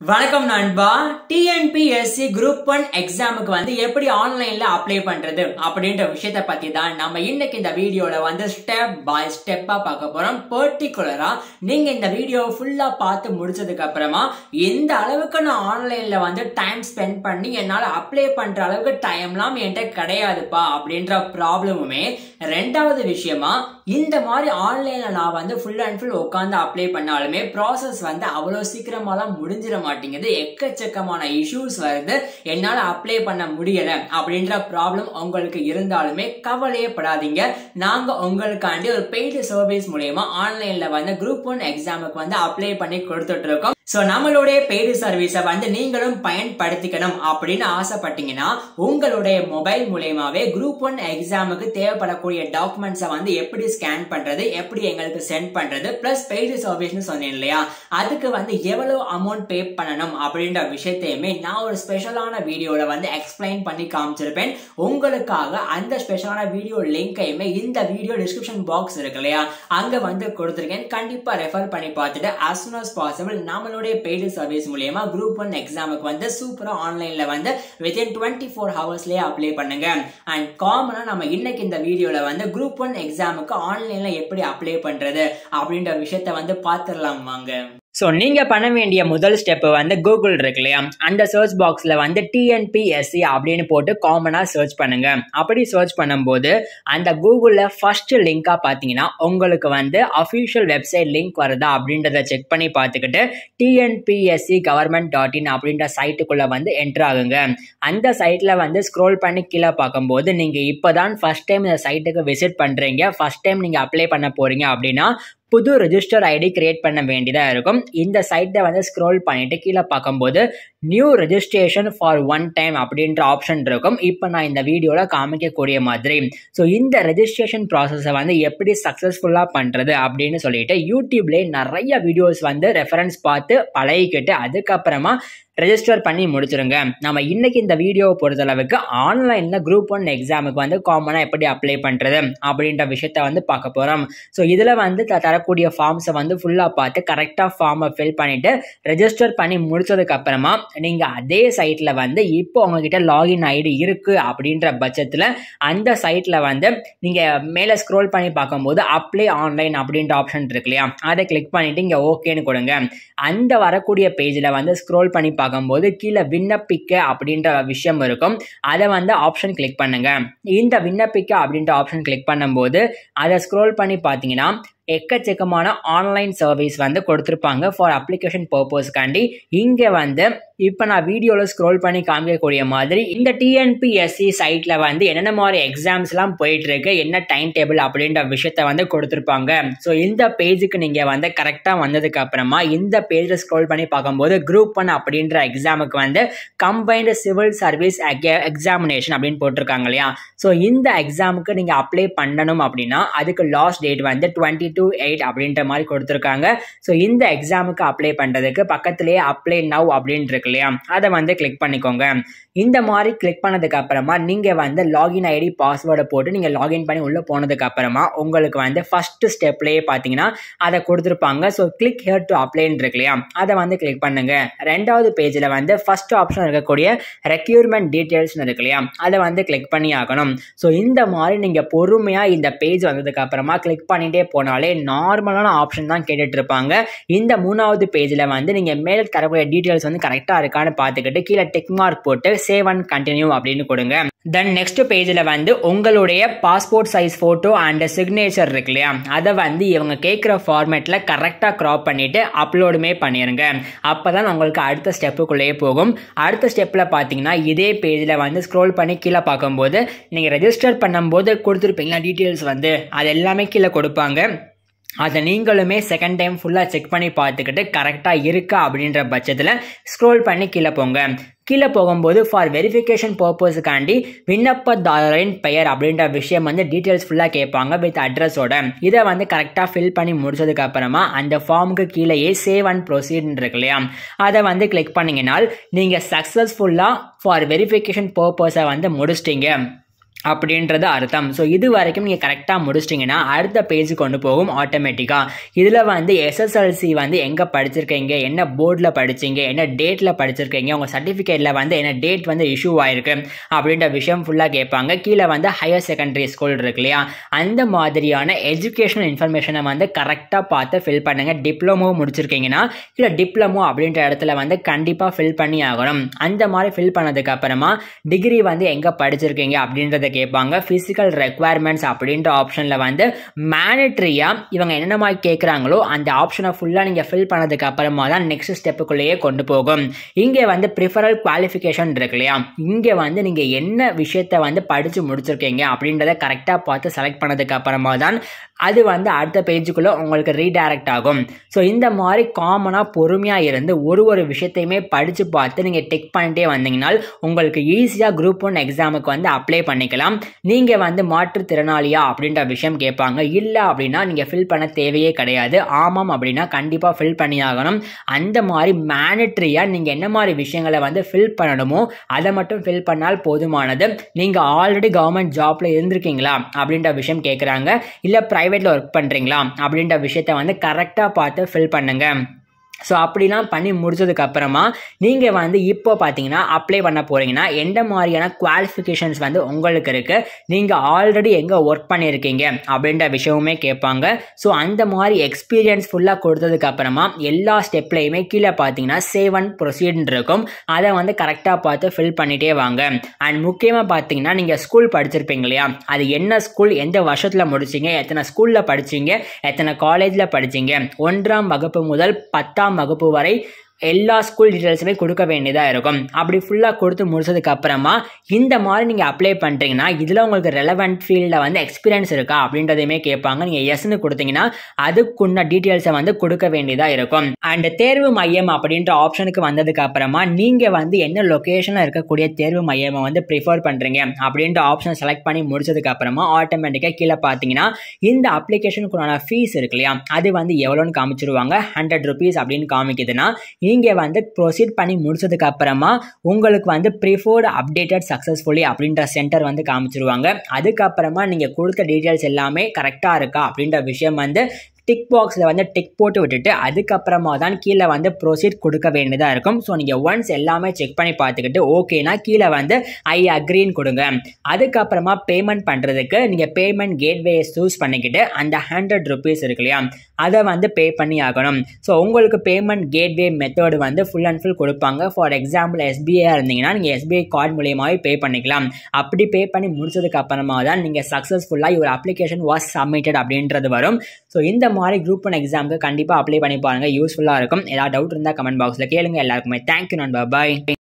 வணக்கம் நண்பா. TNPSC group 1 எக்ஸாமுக்கு வந்து எப்படி ஆன்லைன்ல அப்ளை பண்றது அப்படின்ற விஷயத்தை பத்தி தான் நம்ம இன்னைக்கு இந்த வீடியோல வந்து ஸ்டெப் பை ஸ்டெப்பா பார்க்க போறோம். பர்டிகுலரா நீங்க இந்த வீடியோ ஃபுல்லா பார்த்து முடிச்சதுக்கு அப்புறமா எந்த அளவுக்கு நான் ஆன்லைன்ல வந்து டைம் ஸ்பெண்ட் பண்ணி என்னால அப்ளை பண்ற அளவுக்கு டைம்லாம் என்கிட்ட கிடையாதுப்பா அப்படின்ற ப்ராப்ளமுமே, ரெண்டாவது விஷயமா இந்த மாதிரி ஆன்லைன்ல நான் வந்து ஃபுல் அண்ட் ஃபுல் உட்காந்து அப்ளை பண்ணாலுமே ப்ராசஸ் வந்து அவ்வளவு சீக்கிரமாலாம் முடிஞ்சிட மாட்டேங்குது. எக்கச்சக்கமான இஷ்யூஸ் வருது, என்னால அப்ளை பண்ண முடியல அப்படின்ற ப்ராப்ளம் உங்களுக்கு இருந்தாலுமே கவலையே படாதீங்க. நாங்க உங்களுக்காண்டி ஒரு பெய்டு சர்வீஸ் மூலமா ஆன்லைன்ல வந்து குரூப் 1 எக்ஸாமுக்கு வந்து அப்ளை பண்ணி கொடுத்துட்டு இருக்கோம். சோ நம்மளுடைய பெய்டு சர்வீஸை வந்து நீங்களும் பயன்படுத்திக்கணும் அப்படின்னு ஆசைப்பட்டீங்கன்னா உங்களுடைய மொபைல் மூலமாவே குரூப் 1 எக்ஸாமுக்கு தேவைப்படக்கூடிய டாக்குமெண்ட்ஸை வந்து எப்படி ஸ்கேன் பண்றது, எப்படி எங்களுக்கு சென்ட் பண்றது, பிளஸ் பெய்டு சர்வீஸ்னு சொன்னேன் இல்லையா, அதுக்கு வந்து எவ்வளவு அமௌண்ட் பே பண்ணணும் அப்படின்ற விஷயத்தையுமே நான் ஒரு ஸ்பெஷலான வீடியோல வந்து எக்ஸ்பிளைன் பண்ணி காமிச்சிருப்பேன். உங்களுக்காக அந்த ஸ்பெஷலான வீடியோ லிங்கையுமே இந்த வீடியோ டிஸ்கிரிப்ஷன் பாக்ஸ் இருக்கு இல்லையா, அங்க வந்து கொடுத்திருக்கேன். கண்டிப்பா ரெஃபர் பண்ணி பார்த்துட்டு as soon as possible நம்மளுடைய பெய்டு சர்வீஸ் மூலமா குரூப் 1 எக்ஸாமுக்கு வந்து சூப்பரா ஆன்லைன்ல வந்து within 24 ஹவர்ஸ்லயே அப்ளை பண்ணுங்க. அண்ட் காமனா நம்ம இன்னைக்கு இந்த வீடியோல வந்து குரூப் 1 எக்ஸாமுக்கு ஆன்லைன்ல எப்படி அப்ளை பண்றது அப்படின்ற விஷயத்தை வந்து பார்த்துடலாம் வாங்க. சோ நீங்க பண்ண வேண்டிய முதல் ஸ்டெப் வந்து கூகுள் இருக்கு இல்லையா, அந்த சர்ச் பாக்ஸ்ல வந்து TNPSC அப்படின்னு போட்டு காமனா சர்ச் பண்ணுங்க. அப்படி சர்ச் பண்ணும்போது அந்த கூகுள்ல ஃபர்ஸ்ட் லிங்கா பாத்தீங்கன்னா உங்களுக்கு வந்து அபிஷியல் வெப்சைட் லிங்க் வருதா அப்படின்றத செக் பண்ணி பார்த்துக்கிட்டு TNPSCGovernment.in அப்படின்ற சைட்டுக்குள்ள வந்து என்டர் ஆகுங்க. அந்த சைட்ல வந்து ஸ்க்ரோல் பண்ணி கீழே பார்க்கும்போது நீங்க இப்பதான் ஃபர்ஸ்ட் டைம் இந்த சைட்டுக்கு விசிட் பண்றீங்க, ஃபர்ஸ்ட் டைம் நீங்க அப்ளை பண்ண போறீங்க அப்படின்னா புது ரெஜிஸ்டர் ஐடி கிரியேட் பண்ண வேண்டியதா இருக்கும். இந்த சைட்டை வந்து ஸ்க்ரோல் பண்ணிட்டு கீழே பார்க்கும்போது new registration for one time அப்படின்ற ஆப்ஷன் இருக்கும். இப்போ நான் இந்த வீடியோல காமிக்கக்கூடிய மாதிரி ஸோ இந்த ரெஜிஸ்ட்ரேஷன் ப்ராசஸை வந்து எப்படி சக்ஸஸ்ஃபுல்லா பண்றது அப்படின்னு சொல்லிட்டு யூடியூப்லேயே நிறைய வீடியோஸ் வந்து ரெஃபரன்ஸ் பார்த்து பழகிக்கிட்டு அதுக்கப்புறமா ரெஜிஸ்டர் பண்ணி முடிச்சிருங்க. நம்ம இன்னைக்கு இந்த வீடியோவை பொறுத்தளவுக்கு ஆன்லைன்ல குரூப் 1 எக்ஸாமுக்கு வந்து காமனா எப்படி அப்ளை பண்றது அப்படின்ற விஷயத்த வந்து பார்க்க போறோம். ஸோ இதுல வந்து தரக்கூடிய ஃபார்ம்ஸை வந்து ஃபுல்லா பார்த்து கரெக்டா ஃபார்மை ஃபில் பண்ணிட்டு ரெஜிஸ்டர் பண்ணி முடிச்சதுக்கு அப்புறமா நீங்க அதே சைட்ல வந்து இப்போ உங்ககிட்ட லாகின் ஐடி இருக்கு அப்படின்ற பட்சத்துல அந்த சைட்ல வந்து நீங்க மேல ஸ்க்ரோல் பண்ணி பார்க்கும்போது அப்ளை ஆன்லைன் அப்படின்ற ஆப்ஷன் இருக்கு இல்லையா, அதை கிளிக் பண்ணிட்டு இங்க ஓகேன்னு கொடுங்க. அந்த வரக்கூடிய பேஜ்ல வந்து ஸ்க்ரோல் பண்ணி பார்க்கும்போது கீழே விண்ணப்பிக்க அப்படின்ற விஷயம் இருக்கும், அதை வந்து ஆப்ஷன் கிளிக் பண்ணுங்க. இந்த விண்ணப்பிக்க அப்படின்ற ஆப்ஷன் கிளிக் பண்ணும்போது அதை ஸ்க்ரோல் பண்ணி பார்த்தீங்கன்னா எக்கச்சக்கமான ஆன்லைன் சர்வீஸ் வந்து கொடுத்துருப்பாங்க ஃபார் அப்ளிகேஷன் பர்பஸ்க்காண்டி. இங்கே வந்து இப்போ நான் வீடியோவில் ஸ்க்ரோல் பண்ணி காமிக்கக்கூடிய மாதிரி இந்த TNPSC சைட்டில் வந்து என்னென்ன மாதிரி எக்ஸாம்ஸ்லாம் போயிட்டுருக்கு, என்ன டைம் டேபிள் அப்படின்ற விஷயத்த வந்து கொடுத்துருப்பாங்க. ஸோ இந்த பேஜுக்கு நீங்கள் வந்து கரெக்டாக வந்ததுக்கு அப்புறமா இந்த பேஜில் ஸ்க்ரோல் பண்ணி பார்க்கும்போது குரூப் 1 அப்படின்ற எக்ஸாமுக்கு வந்து கம்பைன்டு சிவில் சர்வீஸ் எக்ஸாமினேஷன் அப்படின்னு போட்டிருக்காங்க இல்லையா. ஸோ இந்த எக்ஸாமுக்கு நீங்கள் அப்ளை பண்ணணும் அப்படின்னா அதுக்கு லாஸ்ட் டேட் வந்து 22/8 அப்படின்ற மாதிரி கொடுத்துருக்காங்க. ஸோ இந்த எக்ஸாமுக்கு அப்ளை பண்ணுறதுக்கு பக்கத்திலேயே அப்ளை நவ் அப்படின்னு இருக்கு இல்லையா, அதை வந்து கிளிக் பண்ணிக்கோங்க. இந்த மாதிரி கிளிக் பண்ணதுக்கு அப்புறமா நீங்க வந்து லாகின் ஐடி பாஸ்வேர்டை போட்டு நீங்க லாகின் பண்ணி உள்ள போனதுக்கு அப்புறமா உங்களுக்கு வந்து ஃபர்ஸ்ட் ஸ்டெப்லயே பாத்தீங்கன்னா அதை கொடுத்துருப்பாங்க. ஸோ கிளிக் ஹியர் டு அப்ளைன்னு இருக்கு இல்லையா, அதை வந்து கிளிக் பண்ணுங்க. ரெண்டாவது பேஜ்ல வந்து ஃபர்ஸ்ட் ஆப்ஷன் இருக்கக்கூடிய ரெக்யூர்மெண்ட் டீடைல்ஸ் இருக்கு இல்லையா, அதை வந்து கிளிக் பண்ணி ஆகணும். ஸோ இந்த மாதிரி நீங்க பொறுமையா இந்த பேஜ் வந்ததுக்கு அப்புறமா கிளிக் பண்ணிட்டே போனாலே நார்மலான ஆப்ஷன் தான் கேட்டுட்டு இருப்பாங்க. இந்த மூணாவது பேஜ்ல வந்து நீங்க மேல தரக்கூடிய டீடைல்ஸ் வந்து கரெக்டா இருக்கான்னு பார்த்துக்கிட்டு கீழே டிக் மார்க் போட்டு சேவ் அண்ட் கண்டினியூ அப்படின்னு கொடுங்க. தென் நெக்ஸ்ட் பேஜ்ல வந்து உங்களுடைய passport size photo and signature இருக்கு இல்லையா, அதை வந்து இவங்க கேட்குற ஃபார்மேட்ல கரெக்டா கிராப் பண்ணிட்டு அப்லோடுமே பண்ணிருங்க. அப்பதான் உங்களுக்கு அடுத்த ஸ்டெப்புக்குள்ளேயே போகும். அடுத்த ஸ்டெப்ல பாத்தீங்கன்னா இதே பேஜ்ல வந்து ஸ்க்ரோல் பண்ணி கீழே பார்க்கும்போது நீங்க ரெஜிஸ்டர் பண்ணும்போது கொடுத்துருப்பீங்களா டீடைல்ஸ் வந்து அது எல்லாமே கீழே கொடுப்பாங்க. அதை நீங்களுமே செகண்ட் டைம் ஃபுல்லாக செக் பண்ணி பார்த்துக்கிட்டு கரெக்டாக இருக்கா அப்படின்ற பட்சத்தில் ஸ்க்ரோல் பண்ணி கீழே போங்க. கீழே போகும்போது ஃபார் வெரிஃபிகேஷன் பர்பஸுக்காண்டி விண்ணப்பதாரரின் பெயர் அப்படின்ற விஷயம் வந்து டீட்டெயில்ஸ் ஃபுல்லாக கேட்பாங்க வித் அட்ரஸோட. இதை வந்து கரெக்டாக ஃபில் பண்ணி முடிச்சதுக்கு அப்புறமா அந்த ஃபார்முக்கு கீழேயே சேவ் அண்ட் ப்ரொசீட் இருக்கு இல்லையா, அதை வந்து கிளிக் பண்ணீங்கன்னா நீங்கள் சக்ஸஸ்ஃபுல்லாக ஃபார் வெரிஃபிகேஷன் பர்பஸை வந்து முடிச்சிட்டீங்க அப்படின்றது அர்த்தம். ஸோ இது வரைக்கும் நீங்கள் கரெக்டாக முடிச்சிட்டிங்கன்னா அடுத்த பேஜுக்கு கொண்டு போகும் ஆட்டோமேட்டிக்காக. இதில் வந்து எஸ்எஸ்எல்சி வந்து எங்கே படிச்சிருக்கீங்க, என்ன போர்டில் படிச்சிங்க, என்ன டேட்டில் படிச்சிருக்கீங்க, உங்கள் சர்டிஃபிகேட்டில் வந்து என்ன டேட் வந்து இஷ்யூ ஆயிருக்கு அப்படின்ற விஷயம் ஃபுல்லாக கேட்பாங்க. கீழே வந்து ஹையர் செகண்டரி ஸ்கூல் இருக்கு இல்லையா, அந்த மாதிரியான எஜுகேஷனல் இன்ஃபர்மேஷனை வந்து கரெக்டாக பார்த்து ஃபில் பண்ணுங்கள். டிப்ளமோ முடிச்சிருக்கீங்கன்னா இல்லை டிப்ளமோ அப்படின்ற இடத்துல வந்து கண்டிப்பாக ஃபில் பண்ணி ஆகணும். அந்த மாதிரி ஃபில் பண்ணதுக்கு அப்புறமா டிகிரி வந்து எங்கே படிச்சிருக்கீங்க அப்படின்றத கேட்பாங்க. பிசிக்கல் ரெக்குவயர்மெண்ட்ஸ் அப்படின்ற ஆப்ஷனில் வந்து மேண்டட்ரியா இவங்க என்னென்ன மாதிரி கேட்குறாங்களோ அந்த ஆப்ஷனை ஃபுல்லாக நீங்கள் ஃபில் பண்ணதுக்கு அப்புறமா தான் நெக்ஸ்ட் ஸ்டெப்புக்குள்ளேயே கொண்டு போகும். இங்கே வந்து ப்ரிஃபரல் குவாலிஃபிகேஷன் இருக்கு இல்லையா, இங்கே வந்து நீங்கள் என்ன விஷயத்தை வந்து படித்து முடிச்சிருக்கீங்க அப்படின்றத கரெக்டாக பார்த்து செலக்ட் பண்ணதுக்கு அப்புறமா தான் அது வந்து அடுத்த பேஜுக்குள்ளே உங்களுக்கு ரீடைரக்ட் ஆகும். ஸோ இந்த மாதிரி காமனாக பொறுமையாக இருந்து ஒரு விஷயத்தையுமே படித்து பார்த்து நீங்கள் டெக் பண்ணிட்டே வந்தீங்கன்னா உங்களுக்கு ஈஸியாக குரூப் 1 எக்ஸாமுக்கு வந்து அப்ளை பண்ணிக்கலாம். நீங்கள் வந்து மாற்றுத்திறனாளியா அப்படின்ற விஷயம் கேட்பாங்க. இல்லை அப்படின்னா நீங்கள் ஃபில் பண்ண தேவையே கிடையாது. ஆமாம் அப்படின்னா கண்டிப்பாக ஃபில் பண்ணி ஆகணும். அந்த மாதிரி மேண்டட்ரியாக நீங்கள் என்ன மாதிரி விஷயங்களை வந்து ஃபில் பண்ணணுமோ அதை மட்டும் ஃபில் பண்ணால் போதுமானது. நீங்கள் ஆல்ரெடி கவர்மெண்ட் ஜாப்பில் இருந்திருக்கீங்களா அப்படின்ற விஷயம் கேட்குறாங்க, இல்லை ப்ரைவேட்டில் ஒர்க் பண்ணுறீங்களா அப்படின்ற விஷயத்தை வந்து கரெக்டாக பார்த்து ஃபில் பண்ணுங்கள். ஸோ அப்படிலாம் பண்ணி முடிச்சதுக்கு அப்புறமா நீங்கள் வந்து இப்போ பார்த்தீங்கன்னா அப்ளை பண்ண போகிறீங்கன்னா எந்த மாதிரியான குவாலிஃபிகேஷன்ஸ் வந்து உங்களுக்கு இருக்குது, நீங்கள் ஆல்ரெடி எங்கே ஒர்க் பண்ணியிருக்கீங்க அப்படின்ற விஷயமுமே கேட்பாங்க. ஸோ அந்த மாதிரி எக்ஸ்பீரியன்ஸ் ஃபுல்லாக கொடுத்ததுக்கு அப்புறமா எல்லா ஸ்டெப்லையுமே கீழே பார்த்தீங்கன்னா சேவ் அண்ட் ப்ரொசீட் இருக்கும். அதை வந்து கரெக்டாக பார்த்து ஃபில் பண்ணிகிட்டே வாங்க. அண்ட் முக்கியமாக பார்த்தீங்கன்னா நீங்கள் ஸ்கூல் படிச்சிருப்பீங்க இல்லையா, அது என்ன ஸ்கூல், எந்த வருஷத்தில் முடிச்சிங்க, எத்தனை ஸ்கூலில் படிச்சிங்க, எத்தனை காலேஜில் படிச்சிங்க, 1ஆம் வகுப்பு முதல் 10ஆம் வகுப்பு வரை எல்லா ஸ்கூல் டீட்டெயில்ஸுமே கொடுக்க வேண்டியதாக இருக்கும். அப்படி ஃபுல்லாக கொடுத்து முடிச்சதுக்கு அப்புறமா இந்த மாதிரி நீங்கள் அப்ளை பண்ணுறீங்கன்னா இதில் உங்களுக்கு ரெலவெண்ட் ஃபீல்டில் வந்து எக்ஸ்பீரியன்ஸ் இருக்கா அப்படின்றதையுமே கேட்பாங்க. நீங்கள் எஸ்ன்னு கொடுத்தீங்கன்னா அதுக்குன்ன டீட்டெயில்ஸை வந்து கொடுக்க வேண்டியதாக இருக்கும். அண்ட் தேர்வு மையம் அப்படின்ற ஆப்ஷனுக்கு வந்ததுக்கு அப்புறமா நீங்கள் வந்து என்ன லொக்கேஷனில் இருக்கக்கூடிய தேர்வு மையமை வந்து ப்ரிஃபர் பண்ணுறீங்க அப்படின்ற ஆப்ஷனை செலக்ட் பண்ணி முடிச்சதுக்கு அப்புறமா ஆட்டோமேட்டிக்காக கீழே பார்த்தீங்கன்னா இந்த அப்ளிகேஷனுக்குள்ளான ஃபீஸ் இருக்கு இல்லையா, அது வந்து எவ்வளோன்னு காமிச்சிருவாங்க. 100 rupees அப்படின்னு காமிக்குதுன்னா நீங்கள் வந்து ப்ரொசீட் பண்ணி முடிச்சதுக்கு அப்புறமா உங்களுக்கு வந்து ப்ரிஃபர்டு அப்டேட்டட் சக்ஸஸ்ஃபுல்லி அப்படின்ற சென்டர் வந்து காமிச்சிருவாங்க. அதுக்கப்புறமா நீங்கள் கொடுத்த டீட்டெயில்ஸ் எல்லாமே கரெக்டாக இருக்கா அப்படின்ற விஷயம் வந்து டிக் பாக்ஸில் வந்து டிக் போட்டு விட்டுட்டு அதுக்கப்புறமா தான் கீழே வந்து ப்ரொசீட் கொடுக்க வேண்டியதாக இருக்கும். ஸோ நீங்கள் ஒன்ஸ் எல்லாமே செக் பண்ணி பார்த்துக்கிட்டு ஓகேனா கீழே வந்து ஐ அக்ரின்னு கொடுங்க. அதுக்கப்புறமா பேமெண்ட் பண்ணுறதுக்கு நீங்கள் பேமெண்ட் கேட்வே சூஸ் பண்ணிக்கிட்டு அந்த 100 rupees இருக்கு இல்லையா, அதை வந்து பே பண்ணி ஆகணும். ஸோ உங்களுக்கு பேமெண்ட் கேட்வே மெத்தட் வந்து ஃபுல் அண்ட் ஃபுல் கொடுப்பாங்க. ஃபார் எக்ஸாம்பிள் எஸ்பிஐ இருந்தீங்கன்னா நீங்கள் எஸ்பிஐ கார்டு மூலியமாகவே பே பண்ணிக்கலாம். அப்படி பே பண்ணி முடிச்சதுக்கு அப்புறமா தான் நீங்கள் சக்ஸஸ்ஃபுல்லாக யுவர் அப்ளிகேஷன் வாஸ் சப்மிட்டட் அப்படின்றது வரும். ஸோ இந்த மாதிரி குரூப் 1 எக்ஸாமுக்கு கண்டிப்பாக அப்ளை பண்ணி பாருங்கள், யூஸ்ஃபுல்லாக இருக்கும். ஏதாவது டவுட் இருந்தால் கமெண்ட் பாக்ஸில் கேளுங்க. எல்லாருக்குமே தேங்க்யூ நண்பா, பாய்.